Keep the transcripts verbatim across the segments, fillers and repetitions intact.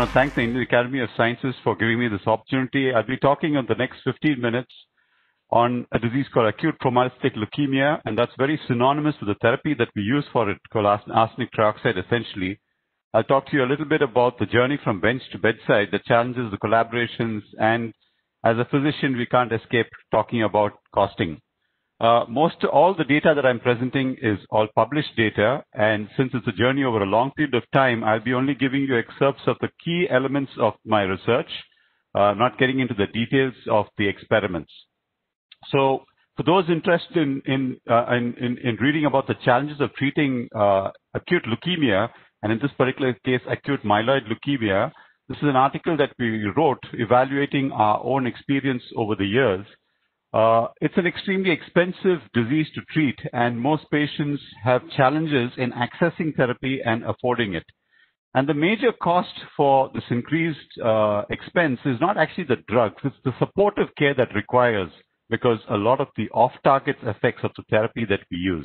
want to thank the Indian Academy of Sciences for giving me this opportunity. I'll be talking in the next fifteen minutes on a disease called acute promyelocytic leukemia, and that's very synonymous with the therapy that we use for it, called arsenic trioxide, essentially. I'll talk to you a little bit about the journey from bench to bedside, the challenges, the collaborations, and as a physician, we can't escape talking about costing. Uh, most all the data that I'm presenting is all published data, and since it's a journey over a long period of time, I'll be only giving you excerpts of the key elements of my research, uh, not getting into the details of the experiments. So for those interested in, in, uh, in, in, in reading about the challenges of treating uh, acute leukemia, and in this particular case, acute myeloid leukemia, this is an article that we wrote evaluating our own experience over the years. Uh, it's an extremely expensive disease to treat, and most patients have challenges in accessing therapy and affording it. And the major cost for this increased uh, expense is not actually the drugs, it's the supportive care that requires, because a lot of the off-target effects of the therapy that we use.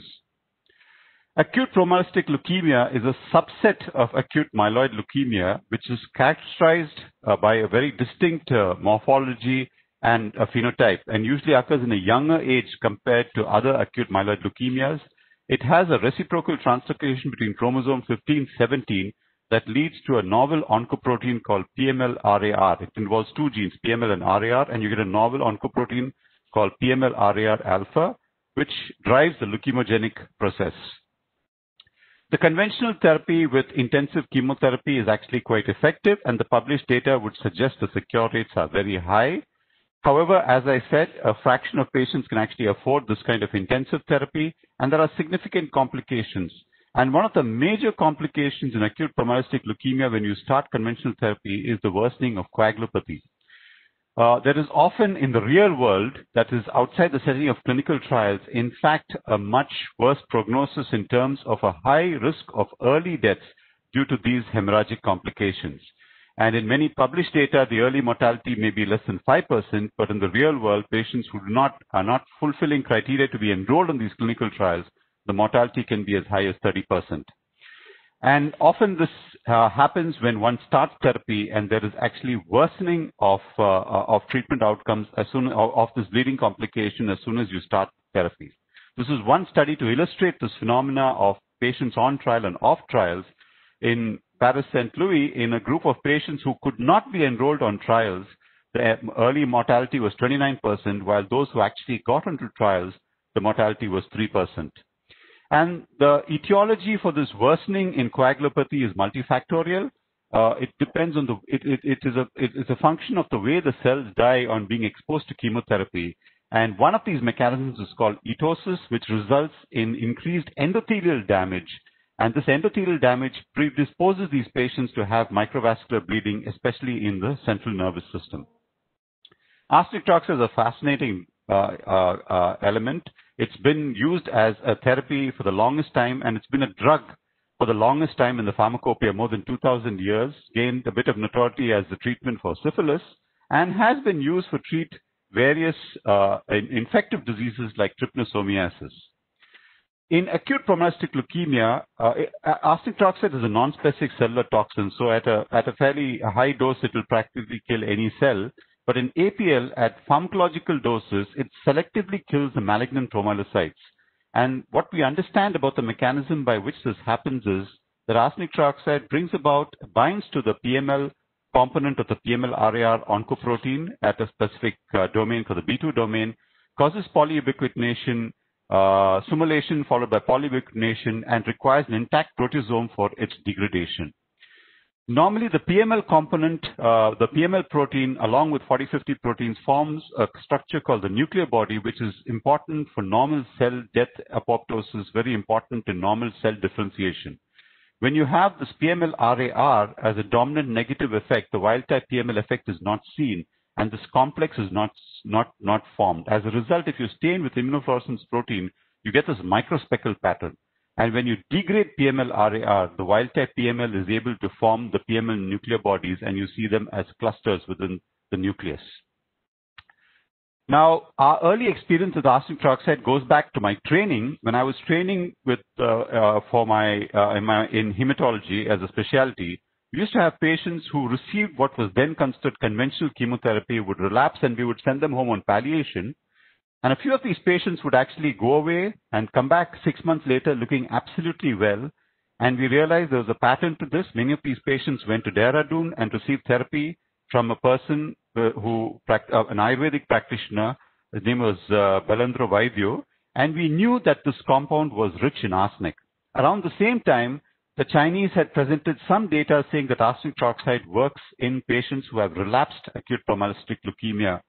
Acute promyelocytic leukemia is a subset of acute myeloid leukemia, which is characterized uh, by a very distinct uh, morphology and a phenotype, and usually occurs in a younger age compared to other acute myeloid leukemias. It has a reciprocal translocation between chromosome fifteen seventeen that leads to a novel oncoprotein called P M L R A R. It involves two genes, P M L and R A R, and you get a novel oncoprotein called P M L R A R alpha, which drives the leukemogenic process. The conventional therapy with intensive chemotherapy is actually quite effective, and the published data would suggest the cure rates are very high. However, as I said, a fraction of patients can actually afford this kind of intensive therapy, and there are significant complications. And one of the major complications in acute promyelocytic leukemia when you start conventional therapy is the worsening of coagulopathy. Uh, there is often in the real world, that is outside the setting of clinical trials, in fact, a much worse prognosis in terms of a high risk of early deaths due to these hemorrhagic complications. And in many published data, the early mortality may be less than five percent, but in the real world, patients who do not, are not fulfilling criteria to be enrolled in these clinical trials, the mortality can be as high as thirty percent. And often this uh, happens when one starts therapy and there is actually worsening of, uh, of treatment outcomes as soon of, of this bleeding complication as soon as you start therapy. This is one study to illustrate this phenomena of patients on trial and off trials in Paris Saint Louis. In a group of patients who could not be enrolled on trials, the early mortality was twenty-nine percent, while those who actually got into trials, the mortality was three percent. And the etiology for this worsening in coagulopathy is multifactorial. Uh, it depends on the, it, it, it is a, it is a function of the way the cells die on being exposed to chemotherapy. And one of these mechanisms is called etosis, which results in increased endothelial damage. And this endothelial damage predisposes these patients to have microvascular bleeding, especially in the central nervous system. Arsenic trioxide is a fascinating uh, uh, uh, element. It's been used as a therapy for the longest time, and it's been a drug for the longest time in the pharmacopoeia, more than two thousand years, gained a bit of notoriety as the treatment for syphilis, and has been used for treat various uh, infective diseases like trypanosomiasis. In acute promyelocytic leukemia, uh, arsenic trioxide is a non-specific cellular toxin, so at a, at a fairly high dose, it will practically kill any cell. But in A P L, at pharmacological doses, it selectively kills the malignant promyelocytes. And what we understand about the mechanism by which this happens is that arsenic trioxide brings about, binds to the P M L component of the P M L R A R oncoprotein at a specific uh, domain for the B two domain, causes polyubiquitination, uh, simulation followed by polyubiquitination, and requires an intact proteasome for its degradation. Normally, the P M L component, uh, the P M L protein, along with forty fifty proteins, forms a structure called the nuclear body, which is important for normal cell death apoptosis, very important in normal cell differentiation. When you have this P M L R A R as a dominant negative effect, the wild-type P M L effect is not seen, and this complex is not, not, not formed. As a result, if you stain with immunofluorescence protein, you get this microspeckle pattern. And when you degrade P M L R A R, the wild-type P M L is able to form the P M L nuclear bodies, and you see them as clusters within the nucleus. Now, our early experience with arsenic trioxide goes back to my training. When I was training with uh, uh, for my, uh, in my in hematology as a specialty, We used to have patients who received what was then considered conventional chemotherapy, would relapse, and we would send them home on palliation. And a few of these patients would actually go away and come back six months later looking absolutely well. And we realized there was a pattern to this. Many of these patients went to Dehradun and received therapy from a person uh, who, uh, an Ayurvedic practitioner. His name was uh, Balandra Vaidyo. And we knew that this compound was rich in arsenic. Around the same time, the Chinese had presented some data saying that arsenic trioxide works in patients who have relapsed acute promyelocytic leukemia.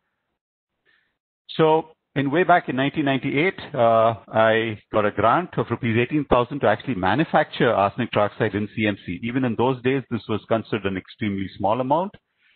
So, in way back in nineteen ninety-eight, uh, I got a grant of rupees eighteen thousand to actually manufacture arsenic trioxide in C M C. Even in those days, this was considered an extremely small amount.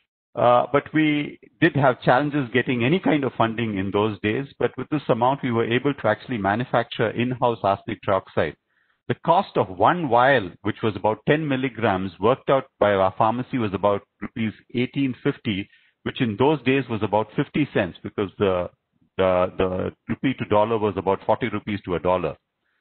Uh, but we did have challenges getting any kind of funding in those days. But with this amount, we were able to actually manufacture in-house arsenic trioxide. The cost of one vial, which was about ten milligrams, worked out by our pharmacy was about rupees eighteen fifty, which in those days was about fifty cents because the The, the rupee to dollar was about forty rupees to a dollar.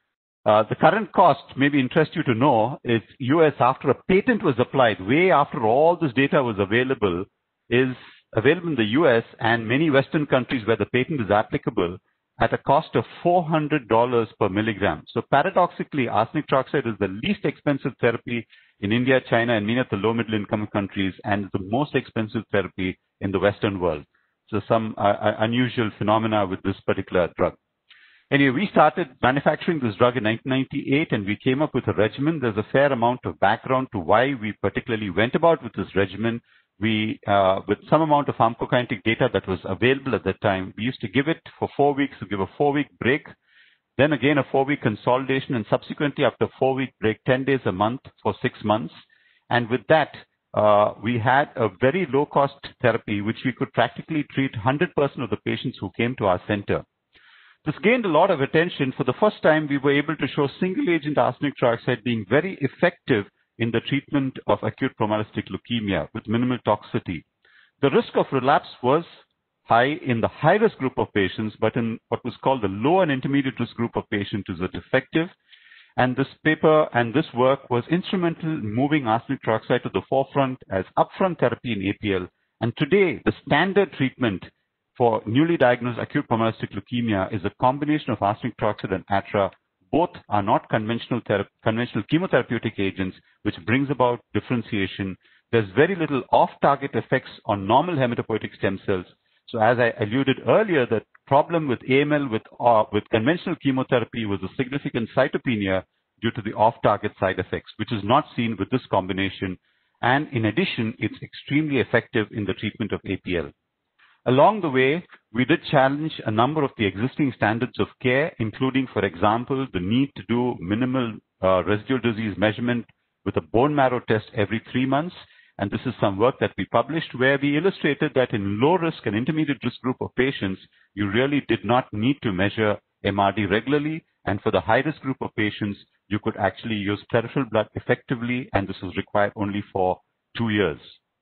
Uh, the current cost, maybe interest you to know, is U S after a patent was applied, way after all this data was available, is available in the U S and many Western countries where the patent is applicable at a cost of four hundred dollars per milligram. So paradoxically, arsenic trioxide is the least expensive therapy in India, China, and many of the low middle income countries, and the most expensive therapy in the Western world. So some uh, unusual phenomena with this particular drug. Anyway, we started manufacturing this drug in nineteen ninety-eight and we came up with a regimen. There's a fair amount of background to why we particularly went about with this regimen. We, uh, with some amount of pharmacokinetic data that was available at that time, we used to give it for four weeks, to give a four-week break, then again a four-week consolidation, and subsequently after a four-week break, ten days a month for six months. And with that, Uh, we had a very low-cost therapy, which we could practically treat one hundred percent of the patients who came to our center. This gained a lot of attention. For the first time, we were able to show single-agent arsenic trioxide being very effective in the treatment of acute promyelocytic leukemia with minimal toxicity. The risk of relapse was high in the high-risk group of patients, but in what was called the low and intermediate risk group of patients, it was effective. And this paper and this work was instrumental in moving arsenic trioxide to the forefront as upfront therapy in A P L. And today, the standard treatment for newly diagnosed acute promyelocytic leukemia is a combination of arsenic trioxide and Atra. Both are not conventional, conventional chemotherapeutic agents, which brings about differentiation. There's very little off-target effects on normal hematopoietic stem cells. So as I alluded earlier, the problem with A M L with, uh, with conventional chemotherapy was a significant cytopenia due to the off-target side effects, which is not seen with this combination. And in addition, it's extremely effective in the treatment of A P L. Along the way, we did challenge a number of the existing standards of care, including, for example, the need to do minimal uh, residual disease measurement with a bone marrow test every three months. And this is some work that we published where we illustrated that in low risk and intermediate risk group of patients, you really did not need to measure M R D regularly. And for the high risk group of patients, you could actually use peripheral blood effectively, and this was required only for two years.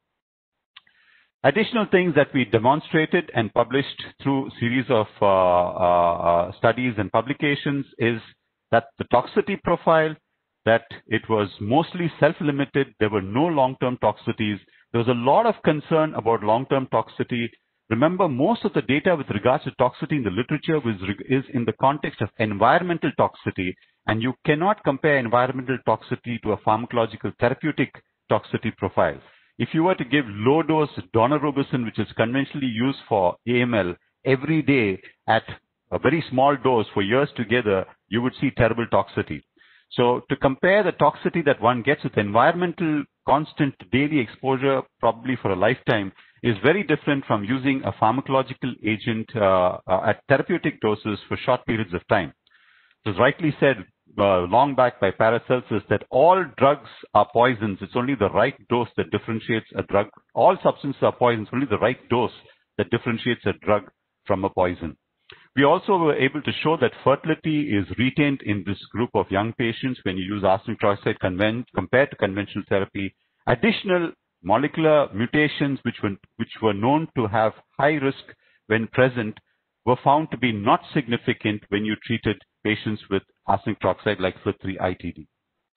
Additional things that we demonstrated and published through a series of uh, uh, studies and publications is that the toxicity profile, that it was mostly self-limited. There were no long-term toxicities. There was a lot of concern about long-term toxicity. Remember, most of the data with regards to toxicity in the literature was, is in the context of environmental toxicity, and you cannot compare environmental toxicity to a pharmacological therapeutic toxicity profile. If you were to give low-dose daunorubicin, which is conventionally used for A M L, every day at a very small dose for years together, you would see terrible toxicity. So to compare the toxicity that one gets with environmental constant daily exposure, probably for a lifetime, is very different from using a pharmacological agent uh, uh, at therapeutic doses for short periods of time. It was rightly said uh, long back by Paracelsus that all drugs are poisons. It's only the right dose that differentiates a drug. All substances are poisons, only the right dose that differentiates a drug from a poison. We also were able to show that fertility is retained in this group of young patients when you use arsenic trioxide compared to conventional therapy. Additional molecular mutations which were, which were known to have high risk when present were found to be not significant when you treated patients with arsenic trioxide like F L T three I T D.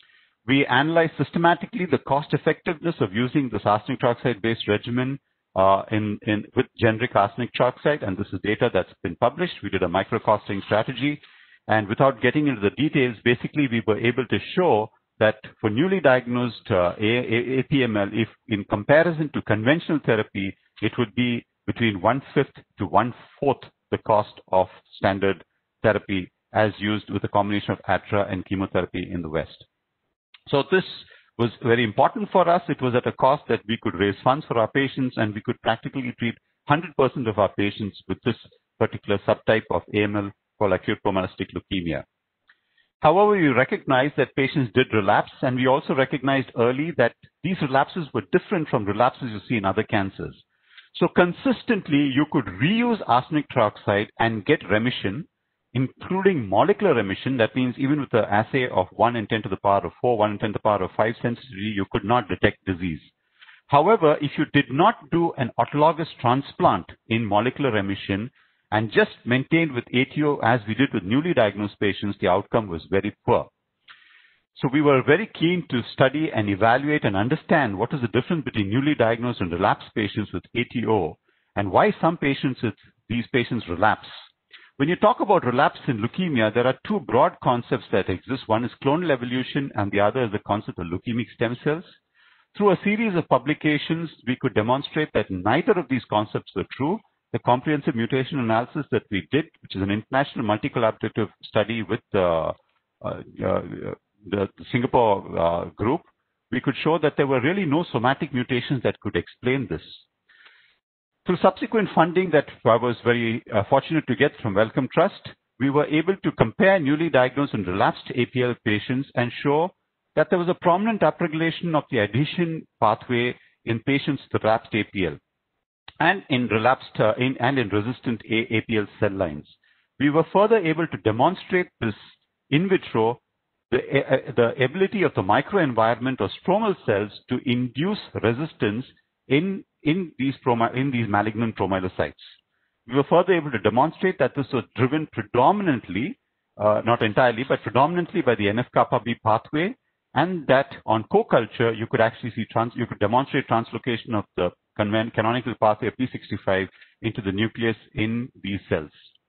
We analyzed systematically the cost effectiveness of using this arsenic trioxide-based regimen uh, in, in, with generic arsenic trioxide, and this is data that's been published. We did a micro-costing strategy, and without getting into the details, basically we were able to show that for newly diagnosed uh, A P M L, if in comparison to conventional therapy, it would be between one-fifth to one-fourth the cost of standard therapy as used with a combination of A T R A and chemotherapy in the West. So this was very important for us. It was at a cost that we could raise funds for our patients, and we could practically treat one hundred percent of our patients with this particular subtype of A M L called acute promyelocytic leukemia. However, we recognized that patients did relapse, and we also recognized early that these relapses were different from relapses you see in other cancers. So consistently, you could reuse arsenic trioxide and get remission, including molecular remission. That means even with the assay of one in ten to the power of four, one in ten to the power of five sensitivity, you could not detect disease. However, if you did not do an autologous transplant in molecular remission and just maintained with A T O as we did with newly diagnosed patients, the outcome was very poor. So we were very keen to study and evaluate and understand what is the difference between newly diagnosed and relapsed patients with A T O and why some patients with these patients relapse. When you talk about relapse in leukemia, there are two broad concepts that exist. One is clonal evolution and the other is the concept of leukemic stem cells. Through a series of publications, we could demonstrate that neither of these concepts were true. The comprehensive mutation analysis that we did, which is an international multi-collaborative study with uh, uh, uh, the Singapore uh, group, we could show that there were really no somatic mutations that could explain this. Through subsequent funding that I was very uh, fortunate to get from Wellcome Trust, we were able to compare newly diagnosed and relapsed A P L patients and show that there was a prominent upregulation of the adhesion pathway in patients with relapsed A P L and in relapsed uh, in, and in resistant A P L cell lines. We were further able to demonstrate this in vitro, the, uh, the ability of the microenvironment or stromal cells to induce resistance in, in, these, in these malignant promyelocytes. We were further able to demonstrate that this was driven predominantly, uh, not entirely, but predominantly by the N F kappa B pathway, and that on co-culture, you could actually see, trans, you could demonstrate translocation of the canonical pathway of P sixty-five into the nucleus in these cells.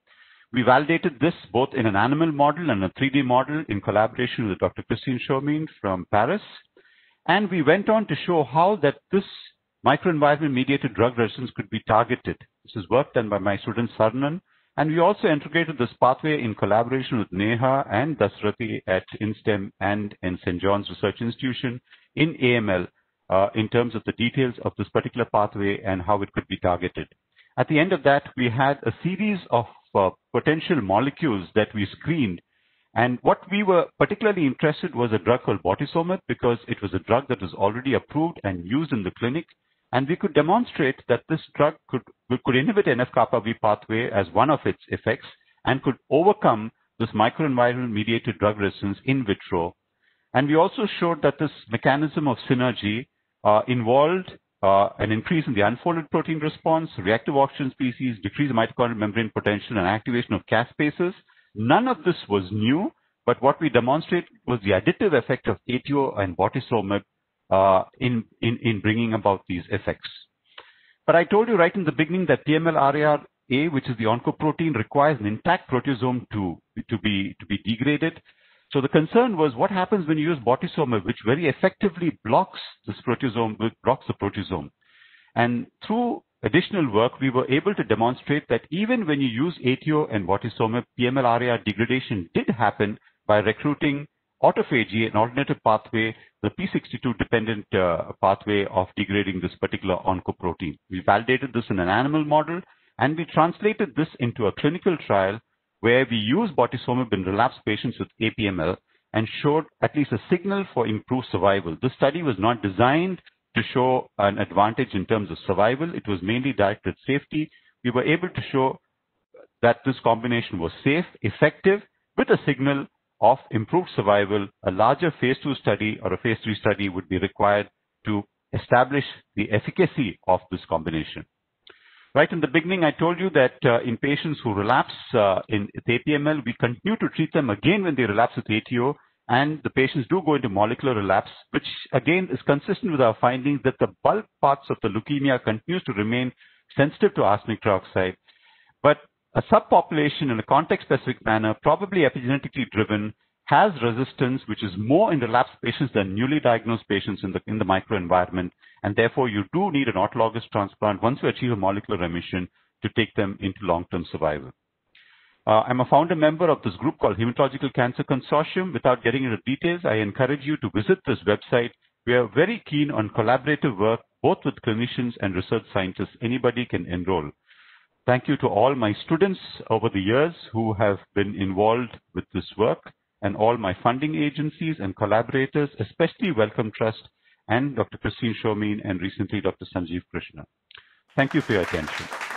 We validated this both in an animal model and a three D model in collaboration with Doctor Christine Chaumine from Paris. And we went on to show how that this microenvironment-mediated drug resistance could be targeted. This is work done by my student Sarnan. And we also integrated this pathway in collaboration with Neha and Dasrathi at INSTEM and in Saint John's Research Institution in A M L uh, in terms of the details of this particular pathway and how it could be targeted. At the end of that, we had a series of uh, potential molecules that we screened. And what we were particularly interested was a drug called bortezomib because it was a drug that was already approved and used in the clinic. And we could demonstrate that this drug could, could inhibit N F kappa B pathway as one of its effects and could overcome this microenvironment-mediated drug resistance in vitro. And we also showed that this mechanism of synergy uh, involved uh, an increase in the unfolded protein response, reactive oxygen species, decrease in mitochondrial membrane potential, and activation of caspases. None of this was new, but what we demonstrated was the additive effect of A T O and bortezomib Uh, in, in, in bringing about these effects. But I told you right in the beginning that T M L R A R A, which is the oncoprotein, requires an intact proteasome to, to, be, to be degraded. So the concern was what happens when you use bortezomib, which very effectively blocks this proteasome, blocks the proteasome. And through additional work, we were able to demonstrate that even when you use A T O and bortezomib, T M L R A R degradation did happen by recruiting autophagy, an alternative pathway, the P sixty-two dependent uh, pathway of degrading this particular oncoprotein. We validated this in an animal model, and we translated this into a clinical trial where we used bortezomib in relapsed patients with A P M L and showed at least a signal for improved survival. This study was not designed to show an advantage in terms of survival. It was mainly directed at safety. We were able to show that this combination was safe, effective, with a signal of improved survival. A larger phase two study or a phase three study would be required to establish the efficacy of this combination. Right in the beginning, I told you that uh, in patients who relapse uh, in with A P M L, we continue to treat them again when they relapse with A T O, and the patients do go into molecular relapse, which again is consistent with our findings that the bulk parts of the leukemia continues to remain sensitive to arsenic trioxide. But a subpopulation in a context-specific manner, probably epigenetically driven, has resistance which is more in relapsed patients than newly diagnosed patients in the, in the microenvironment, and therefore you do need an autologous transplant once you achieve a molecular remission to take them into long-term survival. Uh, I'm a founder member of this group called Hematological Cancer Consortium. Without getting into details, I encourage you to visit this website. We are very keen on collaborative work, both with clinicians and research scientists. Anybody can enroll. Thank you to all my students over the years who have been involved with this work, and all my funding agencies and collaborators, especially Wellcome Trust and Doctor Christine Shomin and recently Doctor Sanjeev Krishna. Thank you for your attention.